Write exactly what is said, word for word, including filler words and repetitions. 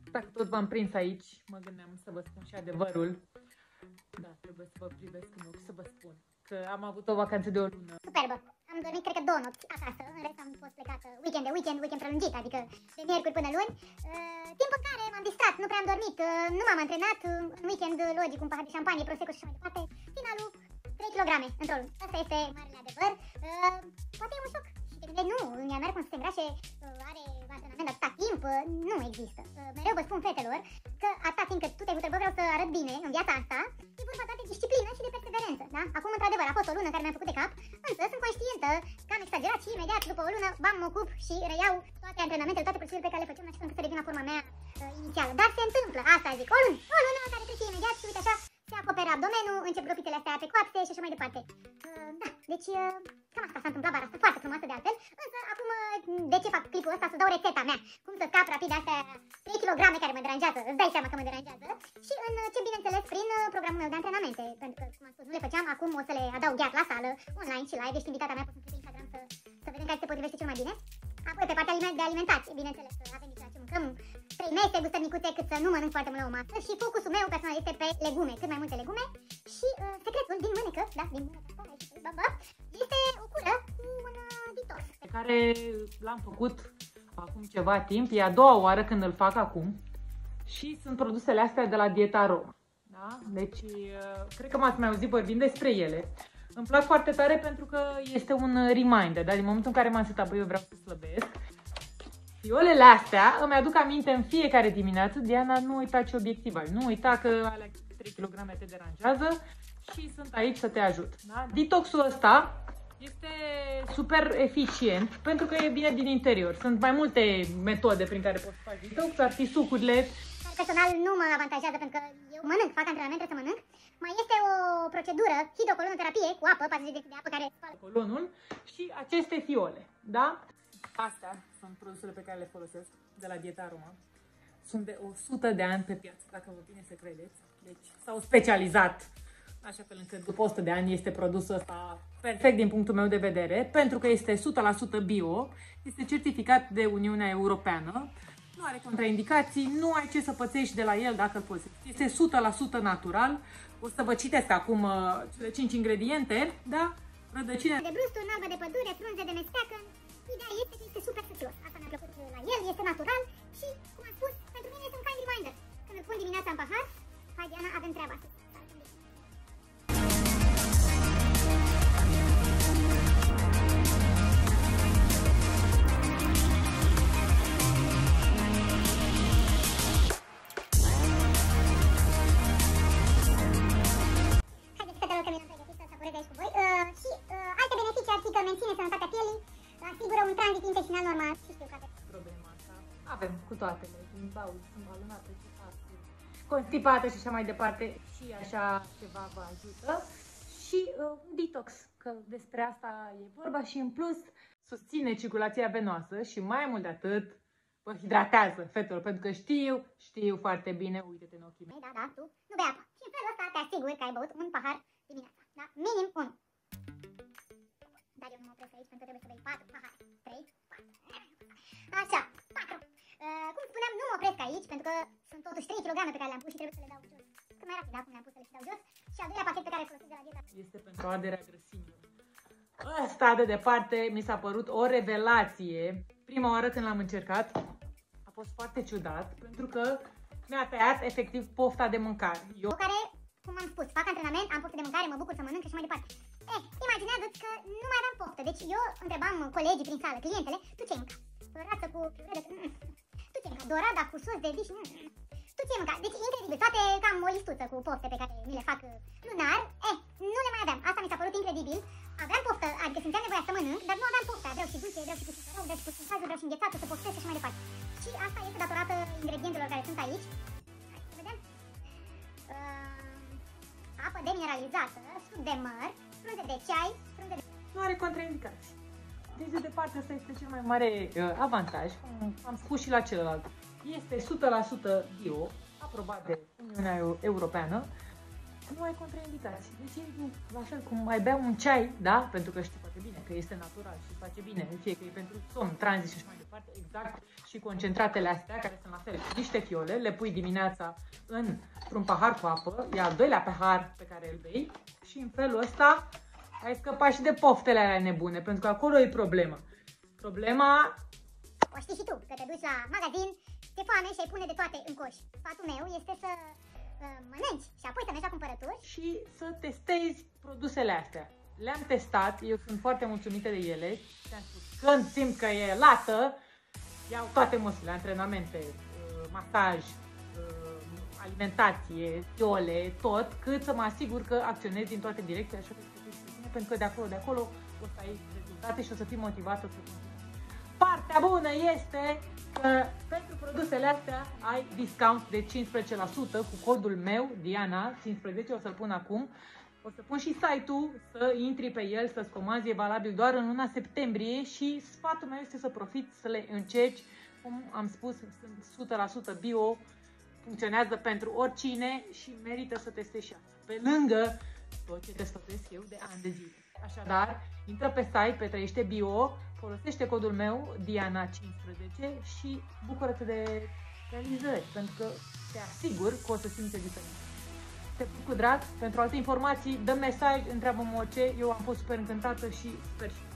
Dacă tot v-am prins aici, mă gândeam să vă spun și adevărul. Da, trebuie să vă privesc în ochi să vă spun că am avut o vacanță de o lună. Superbă! Am dormit, cred că, două nopți acasă, în rest am fost plecată weekend de weekend, weekend prelungit, adică de miercuri până luni. Uh, timp în care m-am distrat, nu prea am dormit, uh, nu m-am antrenat, uh, în weekend, logic, un pahar de șampanie, prosecco și așa mai departe. Finalul, trei kilograme într-o lună. Asta este marele adevăr. Uh, poate e un șoc. Și te gândeai, nu, în ea merg cum să se îngrașe, uh, are antrenament de atâta timp, uh, nu există. Uh, mereu vă spun fetelor că atâta timp cât tu te hotărâi, vreau să arăt bine în viața asta, e vorba de disciplină și de perseverență, da? Acum, într-adevăr, a fost o lună în care mi-am făcut de cap, însă sunt conștientă că am exagerat și imediat, după o lună, bam, mă ocup și reiau toate antrenamentele, toate procedurile pe care le făceam, așa încât să revin la forma mea uh, inițială. Dar se întâmplă, asta zic, o lună, o lună care trece imediat și uite așa, se acoperă abdomenul, încep grofitele astea pe coapse și așa mai departe. Uh, da, deci uh, cam asta s-a întâmplat vara asta, foarte frumoasă de altfel, însă acum uh, de ce fac clipul ăsta? Să dau rețeta mea, cum să scap rapid de astea trei kilograme care mă deranjează, îți dai seama că mă deranjează, și în uh, ce bineînțeles prin uh, programul meu de antrenamente, pentru că, cum am spus, nu le făceam, acum o să le adaug chiar la sală, online și live, ești invitata mea, poți să-mi pe Instagram să, să vedem care se potrivește cel mai bine. Apoi pe partea de alimentație, bineînțeles, avem nici la ce mâncăm, trei mese gustărnicuțe cât să nu mănânc foarte mult la o masă și focusul meu personal este pe legume, cât mai multe legume și uh, secretul din mânecă, da, din mânecă, este o cură cu un uh, detox. Pe care l-am făcut acum ceva timp, e a doua oară când îl fac acum și sunt produsele astea de la Dieta Aroma. Da? Deci, uh, cred că m-ați mai auzit vorbind despre ele. Îmi plac foarte tare pentru că este un reminder, dar din momentul în care m-am setat, băi, eu vreau să slăbesc. Fiolele astea îmi aduc aminte în fiecare dimineață, Diana, nu uita ce obiectiv ai, nu uita că alea trei kilograme te deranjează și sunt aici să te ajut. Da? Detoxul ăsta este super eficient pentru că e bine din interior. Sunt mai multe metode prin care poți face detox, ar fi sucurile. Personal nu mă avantajează pentru că eu mănânc, fac antrenament, trebuie să mănânc. Mai este o procedură, hidrocolonterapie cu apă, patruzeci de litri de apă care spală colonul și aceste fiole, da? Astea sunt produsele pe care le folosesc de la Dieta Aroma. Sunt de o sută de ani pe piață, dacă vă vine să credeți. Deci s-au specializat așa fel încât după o sută de ani este produsul ăsta perfect din punctul meu de vedere, pentru că este o sută la sută bio, este certificat de Uniunea Europeană, nu are contraindicații, nu ai ce să pățești de la el dacă îl folosești. Este o sută la sută natural. O să vă citesc acum uh, cele cinci ingrediente, da? Rădăcine de brusturi, narbă de pădure, frunze de mesteacă. Ideea este că este super sucros. Asta mi-a plăcut la el, este natural și, cum am spus, pentru mine este un kind reminder. Când îl pun dimineața în pahar, hai Diana, avem treaba asta. Avem cu toatele, din baul, sunt balonate, constipată și așa mai departe și așa ceva vă ajută și uh, detox, că despre asta e vorba și în plus susține circulația venoasă și mai mult de atât vă hidratează, fetelor, pentru că știu, știu foarte bine, uite-te în ochii mei. Da, da, tu nu bei apă și în felul ăsta te asiguri că ai băut un pahar dimineața, da? Minim unu. Dar eu nu mă opresc aici pentru că trebuie să bei patru pahare, trei, patru. Așa, patru. Uh, cum spuneam, nu mă opresc aici, pentru că sunt totuși trei kilograme pe care le-am pus și trebuie să le dau jos. Cât mai rapid, da, cum le-am pus, să le și dau jos. Și al doilea pachet pe care îl folosesc de la Dieta este pentru arderea grăsimilor. Ăsta de departe mi s-a părut o revelație. Prima oară când l-am încercat a fost foarte ciudat, pentru că mi-a tăiat efectiv pofta de mâncare. Eu care, cum am spus, fac antrenament, am poftă de mâncare, mă bucur să mănânc și așa mai departe. Eh, imaginează-ți că nu mai aveam poftă, deci eu întrebam colegii prin sală, clientele, tu ce-ai mâncat? Rață cu piure de... Tu ce-ai mâncat? Dorada cu sos de viș? Tu ce-ai mâncat? Deci incredibil, toate cam o listuță cu pofte pe care mi le fac lunar. Eh, nu le mai aveam, asta mi s-a părut incredibil. Aveam poftă, adică simțeam nevoia să mănânc, dar nu aveam poftă, vreau și dulce, vreau și cu sucărău, vreau și cu sântajul, vreau și înghețată, să postez și așa mai departe. Și asta este datorată ingredientelor care sunt aici. Hai să vedem. Uh, apă demineralizată, suc de măr, frunze de ceai, frunze de... Nu are contraindicații. Deci, de departe, asta este cel mai mare uh, avantaj, cum am spus și la celălalt. Este o sută la sută bio, aprobat de Uniunea Europeană, nu ai contraindicații. Deci, la fel cum ai bea un ceai, da? Pentru că știi foarte bine, că este natural și face bine, fie că e pentru somn, tranzit și așa mai departe, exact, și concentratele astea, care sunt la fel, niște fiole, le pui dimineața într-un pahar cu apă, e al doilea pahar pe care îl bei și în felul ăsta ai scăpat și de poftele alea nebune, pentru că acolo e problema. Problema... O știi și tu, că te duci la magazin, te foame și ai pune de toate în coș. Sfatul meu este să uh, mănânci și apoi să mergi la cumpărături. Și să testezi produsele astea. Le-am testat, eu sunt foarte mulțumită de ele. Ți-am spus, când simt că e lată, iau toate măsurile, antrenamente, uh, masaj, uh, alimentație, fiole, tot, cât să mă asigur că acționez din toate direcțiile, așa că pentru că de acolo, de acolo o să ai rezultate și o să fii motivată să continui. Partea bună este că pentru produsele astea ai discount de cincisprezece la sută cu codul meu, Diana cincisprezece, o să-l pun acum. O să pun și site-ul, să intri pe el, să-ți comanzi, e valabil doar în luna septembrie și sfatul meu este să profiți, să le încerci. Cum am spus, sunt o sută la sută bio, funcționează pentru oricine și merită să testezi și asta. Pe lângă tot ce te sfătuiesc eu de ani de zile. Așadar, intră pe site, pe Trăiește Bio, folosește codul meu, Diana cincisprezece și bucură-te de realizări, pentru că te asigur că o să simți diferență. Te pun cu drag, pentru alte informații, dă mesaj, întreabă-mă orice, eu am fost super încântată și sper și